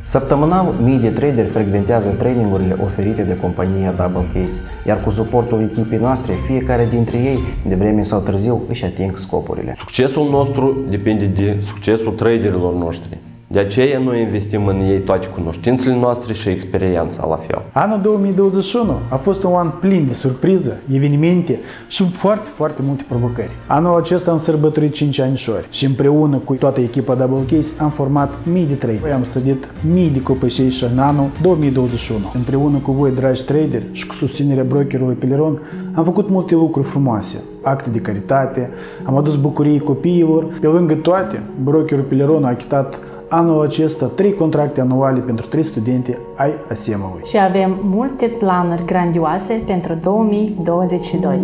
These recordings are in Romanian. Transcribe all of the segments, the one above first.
Săptămânal, mii de traderi frecventează trainingurile oferite de compania Double Case, iar cu suportul echipei noastre, fiecare dintre ei, de vreme sau târziu, își ating scopurile. Succesul nostru depinde de succesul traderilor noștri. De aceea noi investim în ei toate cunoștințele noastre și experiența la fel. Anul 2021 a fost un an plin de surpriză, evenimente și foarte multe provocări. Anul acesta am sărbătorit 5 anișori și împreună cu toată echipa Double Case am format mii de traderi. Am sădit mii de copășei și în anul 2021. Împreună cu voi, dragi traderi, și cu susținerea brokerului Peleron, am făcut multe lucruri frumoase, acte de caritate, am adus bucurii copiilor. Pe lângă toate, brokerul Peleron a achitat anul acesta 3 contracte anuale pentru 3 studenti ai ASEM-ului. Și avem multe planuri grandioase pentru 2022.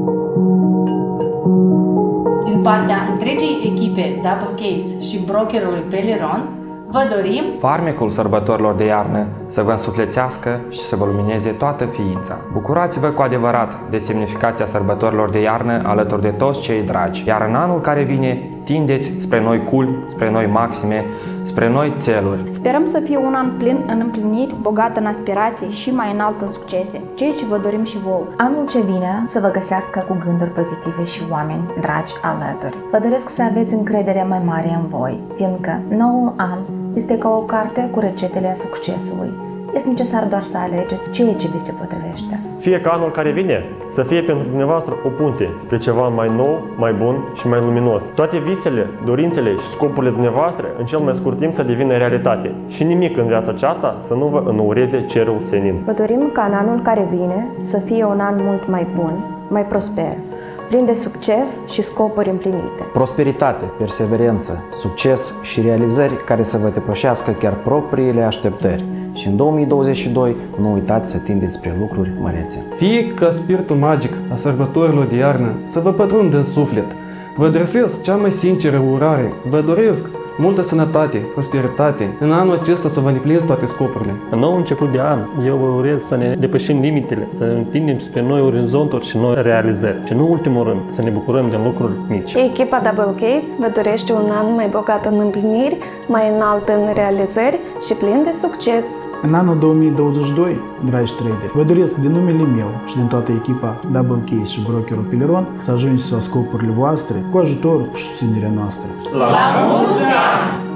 Din partea întregii echipe Double Case și brokerului Peleron, vă dorim farmecul sărbătorilor de iarnă să vă însuflețească și să vă lumineze toată ființa. Bucurați-vă cu adevărat de semnificația sărbătorilor de iarnă alături de toți cei dragi, iar în anul care vine tindeți spre noi culmi, spre noi maxime, spre noi țeluri. Sperăm să fie un an plin în împliniri, bogat în aspirații și mai înalt în succese, ceea ce vă dorim și vouă. Anul ce vine să vă găsească cu gânduri pozitive și oameni dragi alături. Vă doresc să aveți încredere mai mare în voi, fiindcă noul an este ca o carte cu rețetele succesului. Este necesar doar să alegeți ceea ce vi se potrivește. Fie ca anul care vine să fie pentru dumneavoastră o punte spre ceva mai nou, mai bun și mai luminos. Toate visele, dorințele și scopurile dumneavoastră în cel mai scurt timp să devină realitate. Și nimic în viața aceasta să nu vă înnoureze cerul senin. Vă dorim ca în anul care vine să fie un an mult mai bun, mai prosper, plin de succes și scopuri împlinite. Prosperitate, perseverență, succes și realizări care să vă depășească chiar propriile așteptări. Și în 2022 nu uitați să tindeți spre lucruri mărețe. Fie ca spiritul magic a sărbătorilor de iarnă să vă pătrundă în suflet. Vă adresez cea mai sinceră urare. Vă doresc multă sănătate, prosperitate. În anul acesta să vă îndepliniți toate scopurile. În nou început de an, eu vă urez să ne depășim limitele, să întindem spre noi orizonturi și noi realizări. Și nu ultimul rând, să ne bucurăm de lucruri mici. Echipa Double Case vă dorește un an mai bogat în împliniri, mai înalt în realizări și plin de succes. În anul 2022, dragi traderi, vă doresc din numele meu și din toată echipa Double Case și brokerul Peleron să ajungeți la scopurile voastre cu ajutorul și susținerea noastră. la mulți ani!